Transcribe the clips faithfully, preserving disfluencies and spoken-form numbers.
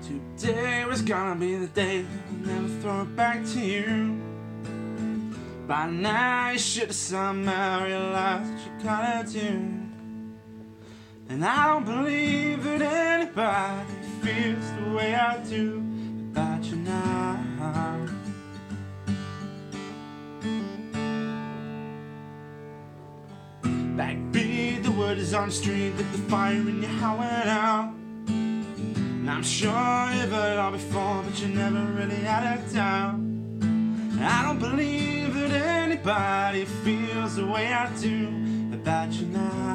Today was gonna be the day I'll never throw it back to you. By now you should have somehow realized what you gotta do. And I don't believe that anybody feels the way I do about you now. Backbeat, the word is on the street that the fire in your heart went out. And I'm sure you've heard it all before, but you never really had it down. And I don't believe that anybody feels the way I do about you now.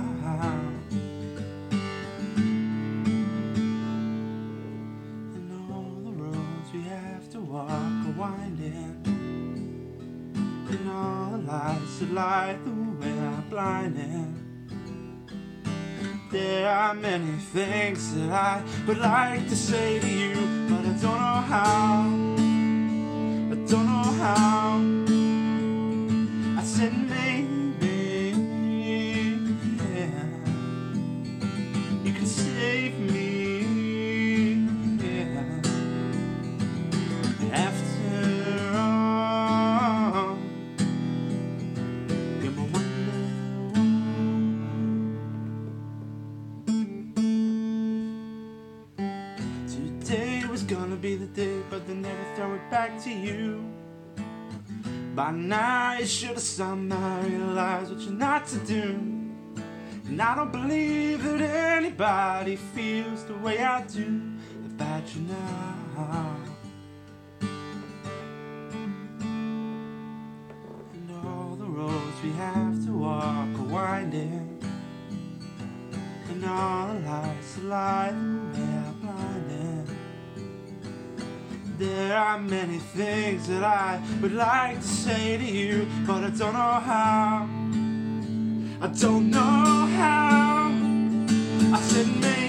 And all the roads we have to walk are winding, and all the lights that light the way are blinding. There are many things that I would like to say to you, but I don't know how. I don't know how. I said maybe, yeah, you can save me, yeah. After all, you're my Wonderwall. Today was gonna be the day, but they never throw it back to you. By now you should have somehow realized what you're not to do. And I don't believe that anybody feels the way I do about you now. And all the roads we have to walk are winding, and all the lights that light the way are blinding. There are many things that I would like to say to you, but I don't know how. I don't know how. I said maybe.